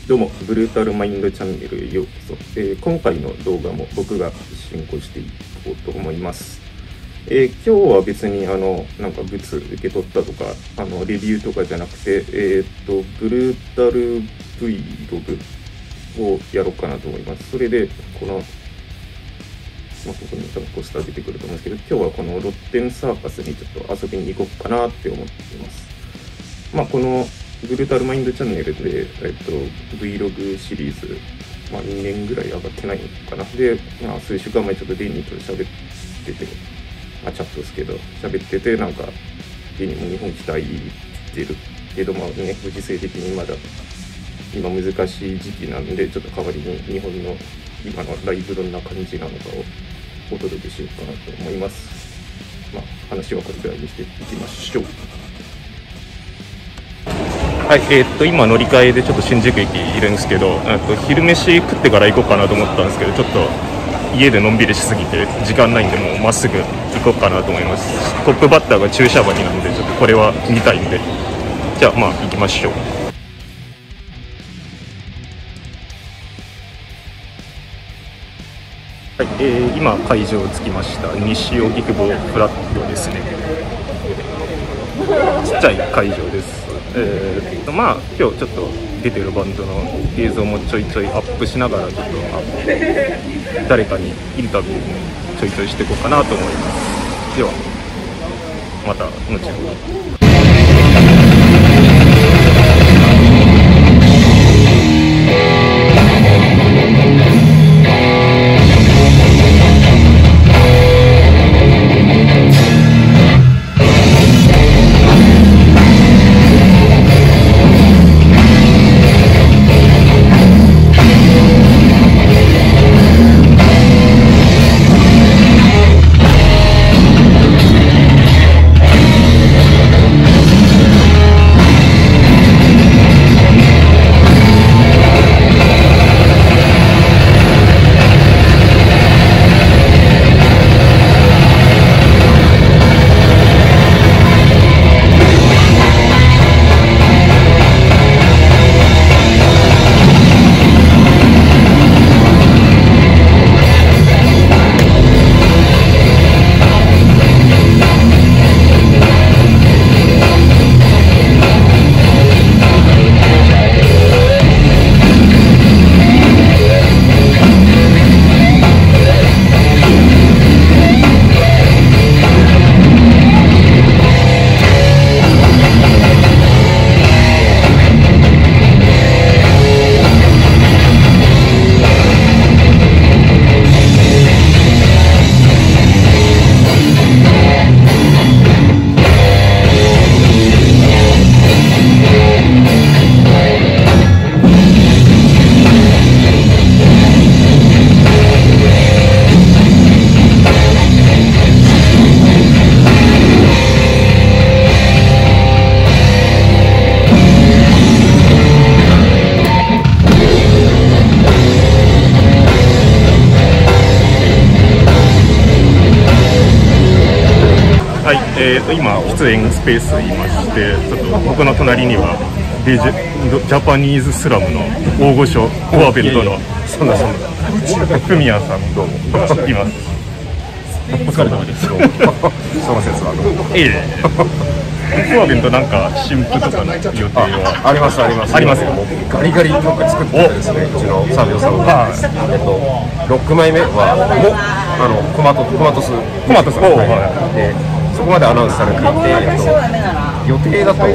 どうも、ブルータルマインドチャンネルへようこそ。今回の動画も僕が進行していこうと思います。今日は別になんかグッズ受け取ったとか、レビューとかじゃなくて、ブルータル Vlog をやろうかなと思います。それで、ここに多分ポスター出てくると思うんですけど、今日はこのロッテンサーカスにちょっと遊びに行こうかなって思っています。このブルータルマインドチャンネルで、Vlog シリーズ、2年ぐらい上がってないのかな。で、数週間前ちょっとデニーと喋ってて、チャットですけど、喋ってて、なんか、デニーも日本来たいって言ってるけど、ご時世的にまだ、今難しい時期なんで、ちょっと代わりに日本の今のライブどんな感じなのかをお届けしようかなと思います。話はこれくらいにしていきましょう。はい、今乗り換えでちょっと新宿駅いるんですけど、昼飯食ってから行こうかなと思ったんですけど、ちょっと家でのんびりしすぎて時間ないんで、もうまっすぐ行こうかなと思います。トップバッターが注射針なんで、ちょっとこれは見たいんで、じゃあ行きましょう。はい、今会場着きました。西荻窪フラットですね。ちっちゃい会場です。今日ちょっと出てるバンドの映像もちょいちょいアップしながら、ちょっと誰かにインタビューもちょいちょいしていこうかなと思います。ではまた後ほど。今出演スペースいまして、ちょっと僕の隣にはジャパニーズスラムの大御所コアベルトのフミヤさんどうもいます。お疲れ様です。その説はコアベルトなんか新譜とかの予定はありますよ。ガリガリ曲作ってですね、うちのサービオさんが6枚目はコマトスで、そこまでアナウンスされていて、予定だと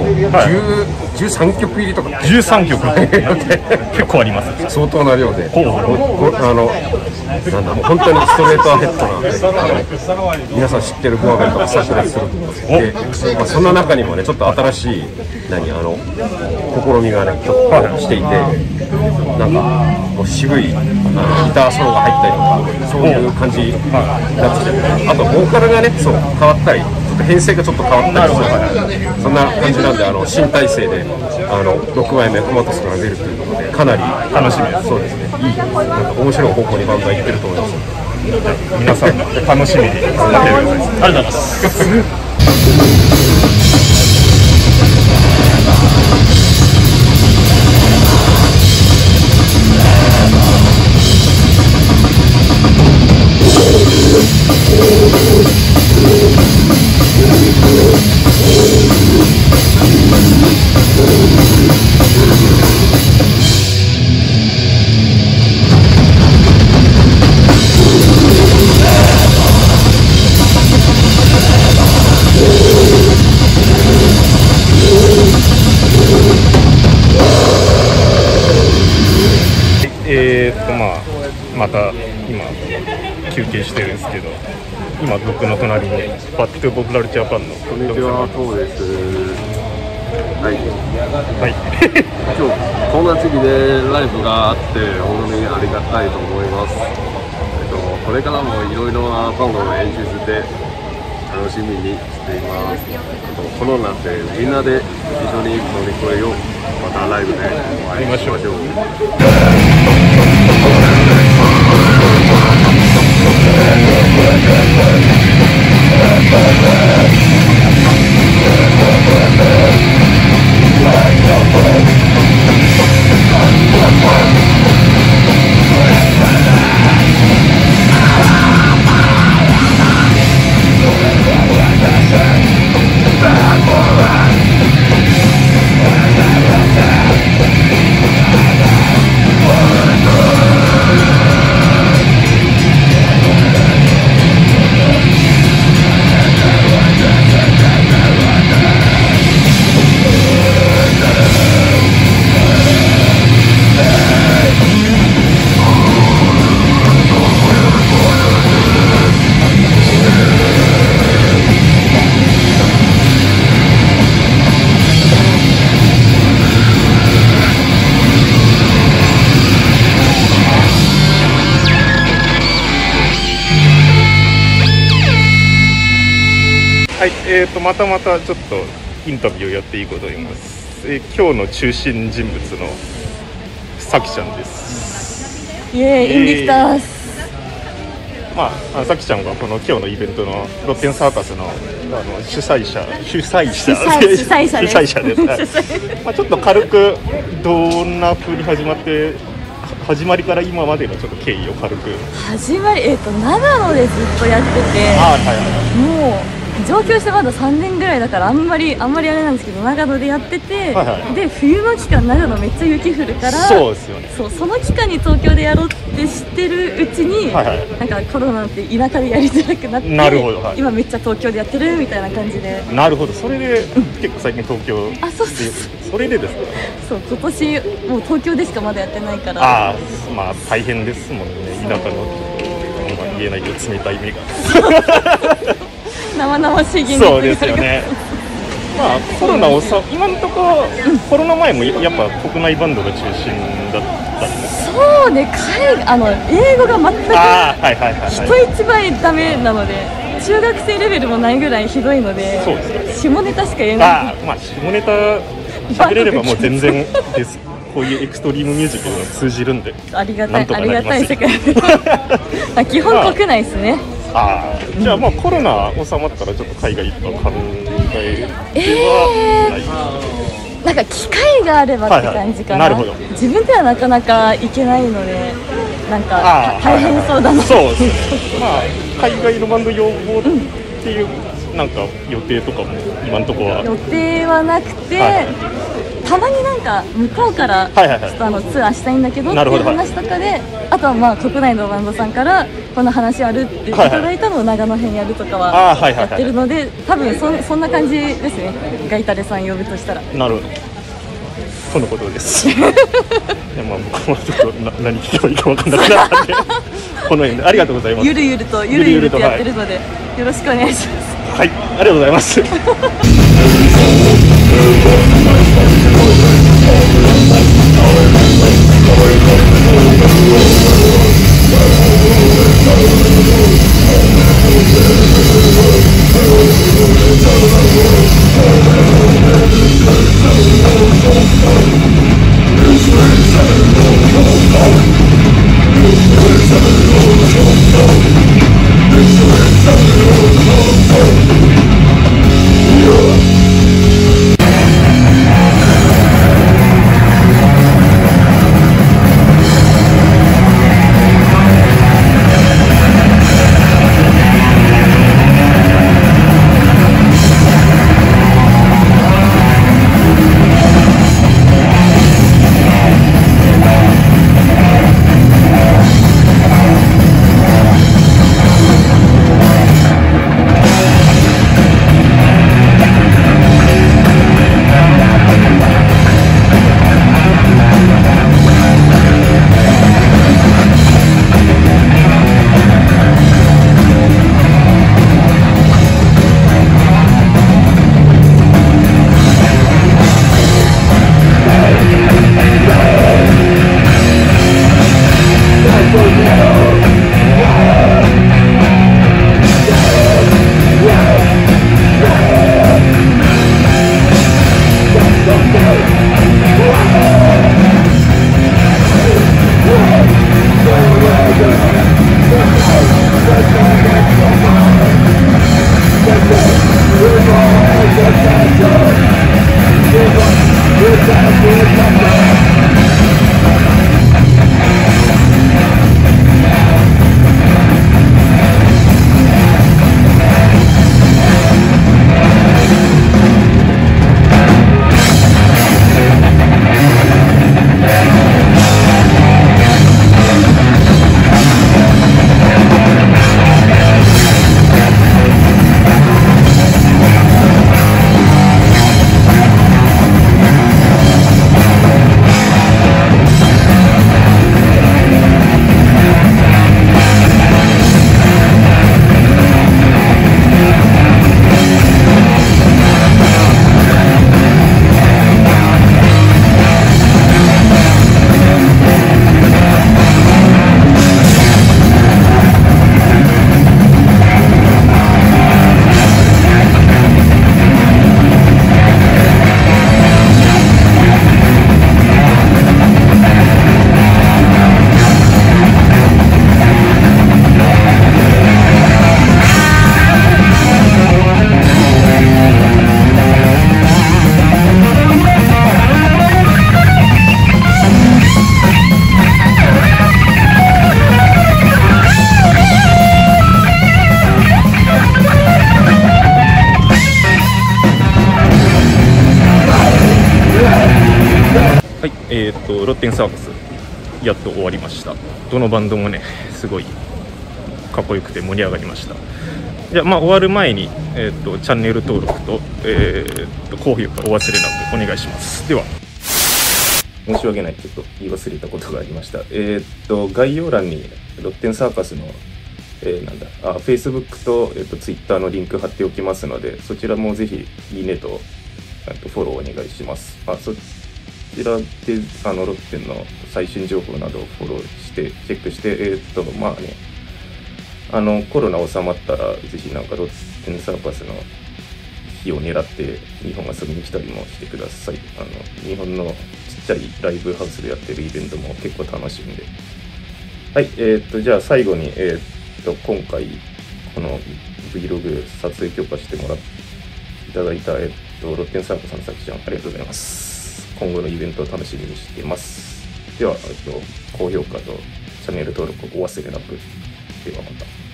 13曲入りとか 13曲結構あります。 相当な量で、もう本当にストレートアヘッドなんで、皆さん知ってるコアベルトが炸裂するんですで、そんな中にもね、ちょっと新しい試みがねしていて、なんかもう渋いギターソロが入ったりとか、そういう感じになってきて、あとボーカルがね変わったり、編成がちょっと変わったりする、そんな感じなんで、新体制で6枚目コマトスが出るということで、かなり楽しみです。そうですね、いいなんか面白い方向にバンドは行ってると思います。 皆さん楽しみにしてください。ありがとうございます。 また今休憩してるんですけど、今僕の隣にバックトゥーポプラルジャパンのこんにちは、そうです。はい。 はい。 今日こんな時期でライブがあって本当にありがたいと思います。これからもいろいろなバンドの演出で楽しみにしています。コロナでみんなで一緒に乗り越えよう。またライブでお会いしましょう。 はい、またちょっとインタビューをやっていこうと思います。今日の中心人物のさきちゃんです。 イエーイ、インディキタース。 さきちゃんがこの今日のイベントのロッテンサーカスの主催者です。ちょっと軽くどんな風に始まりから今までのちょっと経緯を軽く。 始まり、長野でずっとやってて、もう上京してまだ3年ぐらいだからあんまりあれなんですけど、長野でやってて、で冬の期間長野めっちゃ雪降るから、 そうですよね。 その期間に東京でやろうって知ってるうちに、なんかコロナって田舎でやりづらくなって、 なるほど、 今めっちゃ東京でやってるみたいな感じで。 なるほど、それで結構最近東京で、それでですか。 そう今年もう東京でしかまだやってないから。 大変ですもんね、田舎の言えないけど冷たい目が。 生々しい現実。 そうですよね。コロナを今のところ、コロナ前もやっぱ国内バンドが中心だったんです。 そうね、英語が全く人一倍ダメなので、中学生レベルもないぐらいひどいので、 そうですね、 下ネタしか言えない。 下ネタ喋れればもう全然です。こういうエクストリームミュージックが通じるんで、 ありがたい世界。基本国内ですね。 じゃあコロナ収まったらちょっと海外とか考えてはなんか機会があればって感じかな。自分ではなかなか行けないので、なんか大変そうだな。 そうですね。海外のバンド要望っていうなんか予定とかも今のところは。 予定はなくて、たまになんか向こうからちょっとツアーしたいんだけどっていう話とかで、あとは国内のバンドさんからこの話あるっていただいたのを長野編やるとかはやってるので、多分そんな感じですね。ガイタレさん呼ぶとしたら。 なるほど。とのことです。僕もちょっと何聞けばいいか分かんなくなったんで、この辺でありがとうございます。 ゆるゆるとやってるので、よろしくお願いします。 はい、ありがとうございます。 はい、ロッテンサーカスやっと終わりました。どのバンドもねすごいかっこよくて盛り上がりました。じゃあ終わる前に、チャンネル登録と、高評価お忘れなくお願いします。では申し訳ない、ちょっと言い忘れたことがありました。概要欄にロッテンサーカスのFacebook と、Twitter のリンク貼っておきますので、そちらもぜひいいねとフォローお願いします。そちらでロッテンの最新情報などをフォローしてチェックして、コロナ収まったらぜひロッテンサーカスの日を狙って日本遊びに来たりもしてください。日本のちっちゃいライブハウスでやってるイベントも結構楽しいんで。はい、じゃあ最後に、今回この Vlog 撮影許可してもらっていただいた、ロッテンサーカスのさきちゃん、ありがとうございます。今後のイベントを楽しみにしています。では、高評価とチャンネル登録をお忘れなく。ではまた。